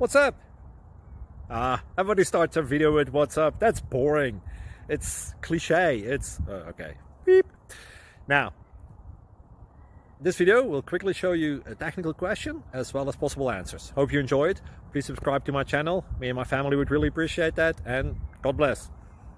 What's up? Everybody starts a video with what's up. That's boring. It's cliche. It's okay. Beep. Now, this video will quickly show you a technical question as well as possible answers. Hope you enjoyed. Please subscribe to my channel. Me and my family would really appreciate that, and God bless.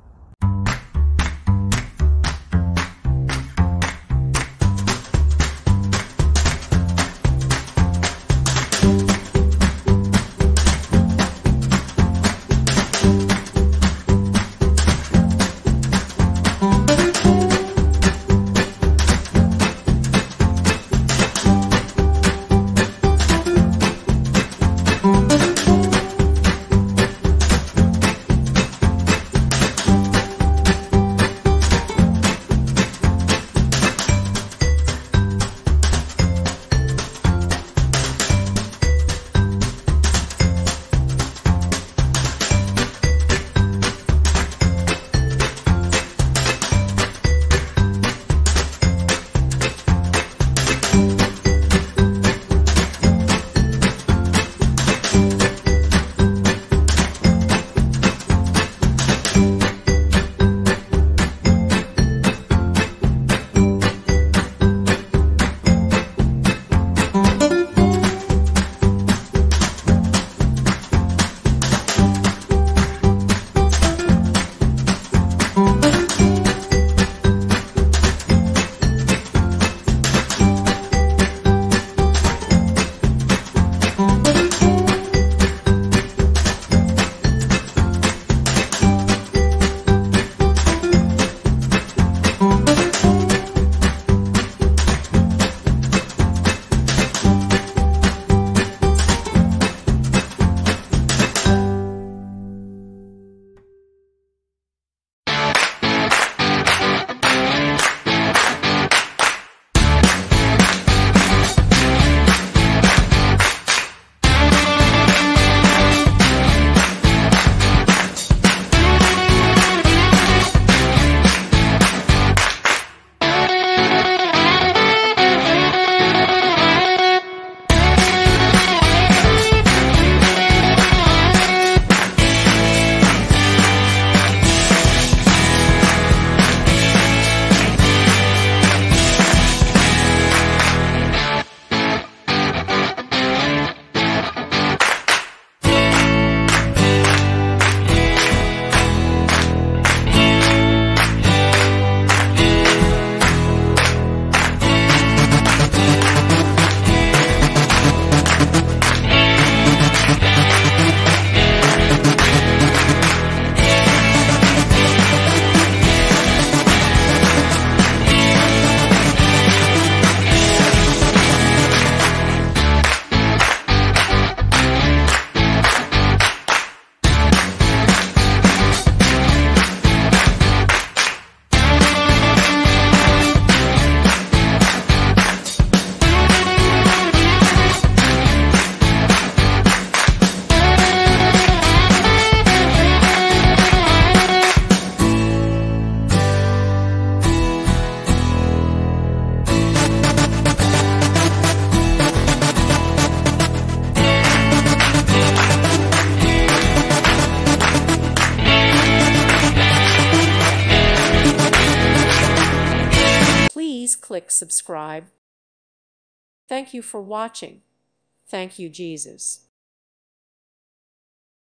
Please click subscribe. Thank you for watching. Thank you, Jesus.